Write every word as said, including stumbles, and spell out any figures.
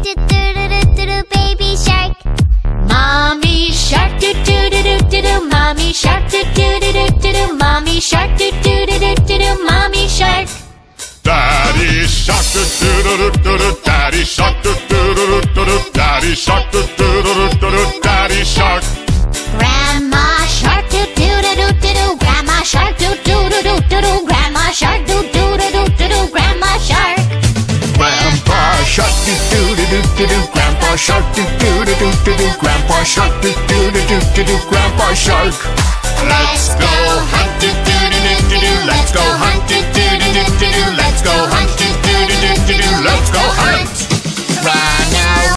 do do do do do do, baby shark. Mommy shark do do do do do do. Mommy shark do do do do do do. Mommy shark do do do do do do. Mommy shark. Daddy shark do do do do do do. Daddy shark do do do do do do. Daddy shark do do do do do do. Daddy shark. Grandma shark do do do do do do. Grandma shark do do do do do do. Grandma shark do do do do do do. Grandma shark. Grandpa shark do do do do do do. Grandpa shark do do do do do do. Grandpa shark do do do do do do. Grandpa shark. Let's go hunt do do do do do do. Let's go hunt do do do do do do. Let's go hunt do do do do do do. Let's go hunt.